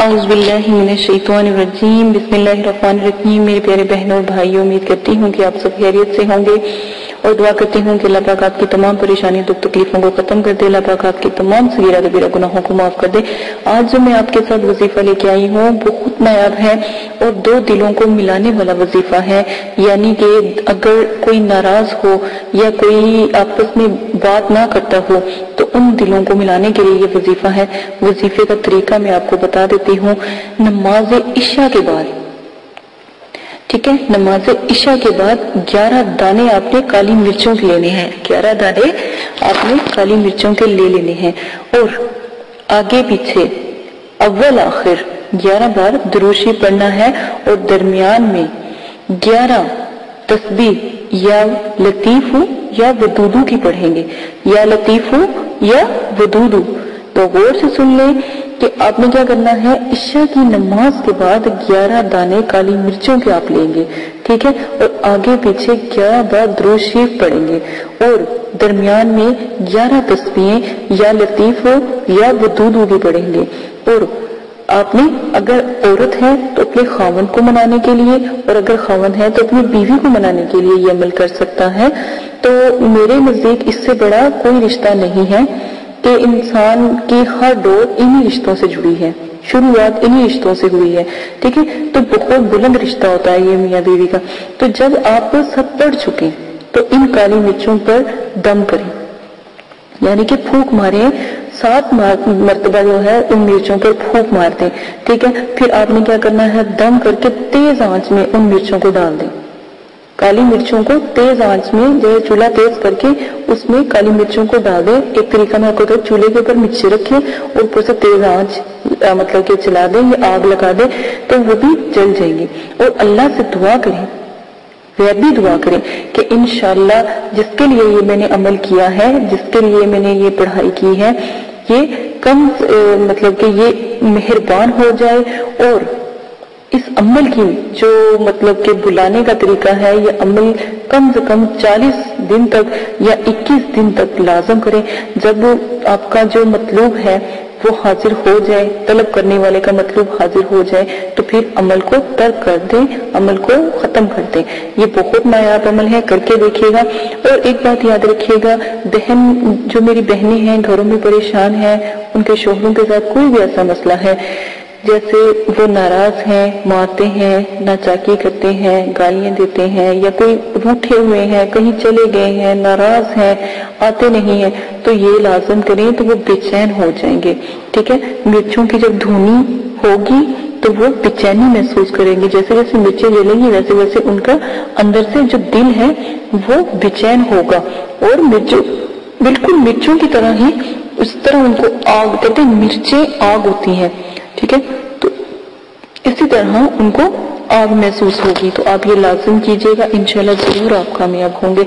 اعوذ باللہ من الشیطان الرجیم بسم اللہ الرحمن الرحیم۔ میرے پیارے بہنوں اور بھائیوں، امید کرتی ہوں کہ آپ سب خیریت سے ہوں گے اور دعا کرتی ہوں کہ اللہ پاک آپ کی تمام پریشانیوں دکھ تکلیفوں کو ختم کر دے، اللہ پاک آپ کی تمام صغیرہ کبیرہ گناہوں کو معاف کر دے۔ آج جو میں آپ کے ساتھ وظیفہ لے کے آئی ہوں بہت نایاب ہے اور دو دلوں کو ملانے والا وظیفہ ہے، یعنی کہ اگر کوئی ناراض ہو یا کوئی آپس میں بات نہ کرتا ہو تو ان دلوں کو ملانے کے لیے یہ وظیفہ ہے۔ وظیفے کا طریقہ میں آپ کو بتا دیتی ہوں۔ نماز عشاء کے بعد، ٹھیک ہے، نماز عشاء کے بعد 11 دانے آپ نے کالی مرچوں کے لینے ہیں، 11 دانے آپ نے کالی مرچوں کے لے لینے ہیں اور آگے پیچھے اول آخر 11 بار درود شریف پڑھنا ہے اور درمیان میں 11 تسبیح یا لطیف یا ودودو کی پڑھیں گے، یا لطیف یا ودودو۔ تو غور سے سن لیں کہ آپ نے کیا کرنا ہے، عشاء کی نماز کے بعد 11 دانے کالی مرچوں کے آپ لیں گے، ٹھیک ہے، اور آگے پیچھے 11 بار درود شریف پڑھیں گے اور درمیان میں 11 تسبیحیں یا لطیف یا ودودو کی پڑھیں گے۔ اور آپ نے اگر عورت ہے تو اپنے خاوند کو منانے کے لیے، اور اگر خاوند ہے تو اپنی بیوی کو منانے کے لیے یہ عمل کر سکتا ہے۔ تو میرے نزدیک اس سے بڑا کوئی رشتہ نہیں ہے کہ انسان کی ہر ڈور انہی رشتوں سے جڑی ہے، شروعات انہی رشتوں سے ہوئی ہے، ٹھیک ہے۔ تو بہت بلند رشتہ ہوتا ہے یہ میاں بیوی کا۔ تو جب آپ سب پڑھ چکے تو ان کالی مرچوں پر دم کریں، یعنی کہ پھونک ماریں، 7 مرتبہ جو ہے ان مرچوں پر پھونک مار دیں، ٹھیک ہے۔ پھر آپ نے کیا کرنا ہے، دم کر کے تیز آنچ میں ان مرچوں کو ڈال دیں، کالی مرچوں کو تیز آنچ میں، جو چولہا تیز کر کے اس میں کالی مرچوں کو ڈال دیں۔ ایک طریقہ میں آپ کو کہتا ہوں، چولہے کے اوپر مرچیں رکھیں اور اوپر سے تیز آنچ مطلب کہ چلا دیں یا آگ لگا دیں تو وہ بھی جل جائیں گی۔ اور اللہ سے دعا کریں، بھی دعا کریں کہ انشاءاللہ جس کے لیے یہ میں نے عمل کیا ہے، جس کے لیے میں نے یہ پڑھائی کی ہے، یہ کم مطلب کہ یہ مہربان ہو جائے اور اس عمل کی جو مطلب کہ بلانے کا طریقہ ہے، یہ عمل کم سے کم 40 دن تک یا 21 دن تک لازم کریں۔ جب آپ کا جو مطلوب ہے وہ حاضر ہو جائے، طلب کرنے والے کا مطلوب حاضر ہو جائے تو پھر عمل کو ترک کر دیں، عمل کو ختم کر دیں۔ یہ بہت نایاب عمل ہے، کر کے دیکھیے گا۔ اور ایک بات یاد رکھیے گا، بہن جو میری بہنیں ہیں گھروں میں پریشان ہیں، ان کے شوہروں کے ساتھ کوئی بھی ایسا مسئلہ ہے جیسے وہ ناراض ہیں، مارتے ہیں، ناچاکی کرتے ہیں، گالیاں دیتے ہیں، یا کوئی روٹھے ہوئے ہیں، کہیں چلے گئے ہیں، ناراض ہیں، آتے نہیں ہیں، تو یہ لازم کریں تو وہ بے چین ہو جائیں گے، ٹھیک ہے۔ مرچوں کی جب دھونی ہوگی تو وہ بے چینی محسوس کریں گے، جیسے جیسے مرچیں جلیں گی ویسے ویسے ان کا اندر سے جو دل ہے وہ بے چین ہوگا، اور مرچوں بالکل مرچوں کی طرح ہی اس طرح ان کو آگ کہتے ہیں، مرچیں آگ ہوتی ہیں، ٹھیک ہے، تو اسی طرح ان کو آگ محسوس ہوگی۔ تو آپ یہ لازم کیجئے گا، انشاءاللہ ضرور آپ کامیاب ہوں گے۔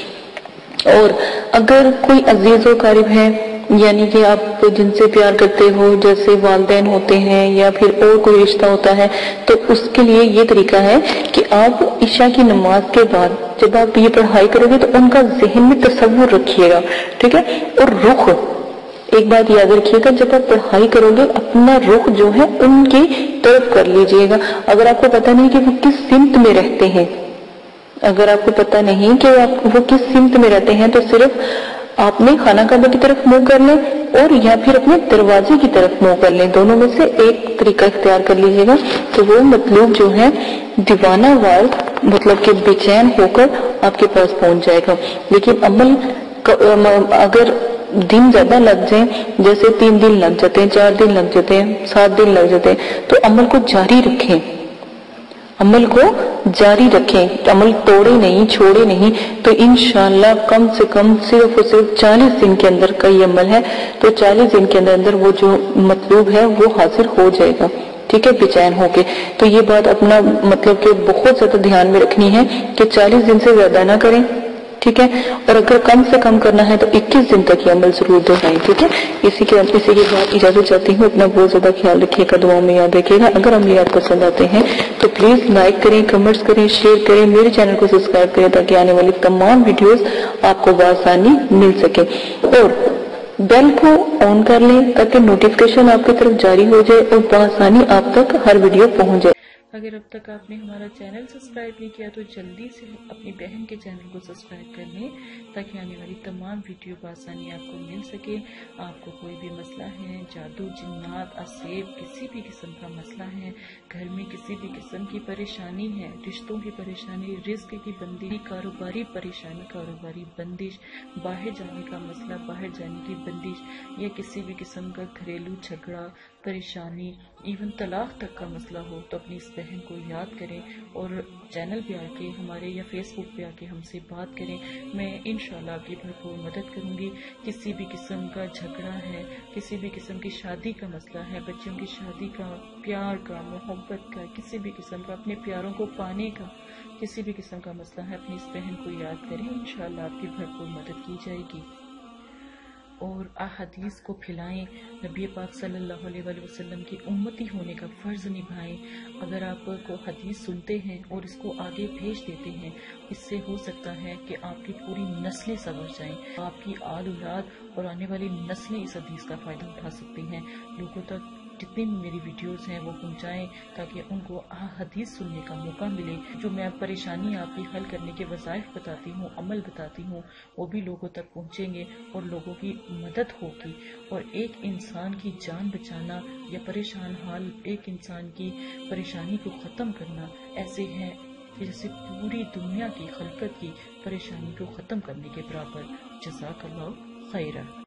اور اگر کوئی عزیز و قریب ہے، یعنی کہ آپ جن سے پیار کرتے ہو، جیسے والدین ہوتے ہیں یا پھر اور کوئی رشتہ ہوتا ہے، تو اس کے لیے یہ طریقہ ہے کہ آپ عشاء کی نماز کے بعد جب آپ یہ پڑھائی کرو گے تو ان کا ذہن میں تصور رکھیے گا، ٹھیک ہے۔ اور رخ، ایک بات یاد رکھیے گا، جب آپ پڑھائی کرو گے اپنا رخ جو ہے ان کی طرف کر لیجئے گا۔ اگر آپ کو پتہ نہیں کہ وہ کس سمت میں رہتے ہیں، اگر آپ کو پتہ نہیں کہ وہ کس سمت میں رہتے ہیں، تو صرف آپ نے خانہ کعبہ کی طرف منہ کر لیں اور یا پھر اپنے دروازے کی طرف منہ کر لیں، دونوں میں سے ایک طریقہ اختیار کر لیجئے گا، تو وہ مطلوب جو ہے دیوانہ وار مطلب کہ بے چین ہو کر آپ کے پاس پہنچ جائے گا۔ لیکن عمل اگر دن زیادہ لگ جائیں، جیسے 3 دن لگ جاتے ہیں، 4 دن لگ جاتے ہیں، 7 دن لگ جاتے ہیں، تو عمل کو جاری رکھیں، عمل کو جاری رکھیں، عمل توڑے نہیں، چھوڑے نہیں، تو انشاءاللہ کم سے کم صرف اور صرف 40 دن کے اندر کا یہ عمل ہے، تو 40 دن کے اندر وہ جو مطلوب ہے وہ حاصل ہو جائے گا، ٹھیک ہے، بے چین ہو کے۔ تو یہ بات اپنا مطلب کہ بہت زیادہ دھیان میں رکھنی ہے کہ 40 دن سے زیادہ نہ کریں، ٹھیک ہے، اور اگر کم سے کم کرنا ہے تو 21 دن تک یہ عمل ضرور دہرائیں، ٹھیک ہے۔ اسی کے بعد اجازت چاہتی ہوں، اپنا بہت زیادہ خیال رکھیے گا، دعاؤں میں یاد رکھیے گا۔ اگر عملیات پسند آتے ہیں تو پلیز لائک کریں، کمنٹس کریں، شیئر کریں، میرے چینل کو سبسکرائب کریں تاکہ آنے والی تمام ویڈیوز آپ کو بآسانی مل سکے، اور بیل کو ऑन कर लें ताकि नोटिफिकेशन आपकी तरफ जारी हो जाए और बआसानी आप तक हर वीडियो पहुंच जाए। अगर अब तक आपने हमारा चैनल सब्सक्राइब नहीं किया तो जल्दी से अपनी बहन के चैनल को सब्सक्राइब कर लें ताकि आने वाली तमाम वीडियो बआसानी आपको मिल सके। आपको कोई भी मसला है, जादू, जिन्नात, असेब, किसी भी किस्म का मसला है, घर में किसी भी किस्म की परेशानी है, रिश्तों की परेशानी, रिस्क की बंदी, कारोबारी परेशानी, कारोबारी बंदिश, बाहर जाने का मसला, बाहर जाने की बंदिश, या किसी भी किस्म का घरेलू झगड़ा, परेशानी, इवन तलाक तक का मसला हो तो अपनी इस बहन को याद करें और चैनल पे आके हमारे या फेसबुक पे आके हमसे बात करें। मैं इंशाल्लाह आपकी भरपूर मदद करूंगी। किसी भी किस्म का झगड़ा है, किसी भी किस्म की शादी का मसला है, बच्चों की शादी का, प्यार का, मोहब्बत का, किसी भी किस्म का अपने प्यारों को पाने का किसी भी किस्म का मसला है, अपनी इस बहन को याद करें। इंशाल्लाह आपकी भरपूर मदद की जाएगी। और अहादीस को फैलाएं, नबी पाक सल्लल्लाहु अलैहि वसल्लम की उम्मती होने का फ़र्ज निभाएं। अगर आप को हदीस सुनते हैं और इसको आगे भेज देते हैं, इससे हो सकता है कि आपकी पूरी नस्लें संवर जाएं, आपकी आल औलाद और आने वाली नस्लें इस हदीस का फ़ायदा उठा सकती हैं। लोगों तक जितनी भी मेरी वीडियोस हैं वो पहुंचाएं ताकि उनको हदीस सुनने का मौका मिले। जो मैं परेशानी आपकी हल करने के वज़ाइफ बताती हूँ, अमल बताती हूँ, वो भी लोगों तक पहुंचेंगे और लोगों की मदद होगी। और एक इंसान की जान बचाना या परेशान हाल एक इंसान की परेशानी को ख़त्म करना ऐसे है जैसे पूरी दुनिया की खलकत की परेशानी को ख़त्म करने के बराबर। जज़ाकल्लाह खैरा।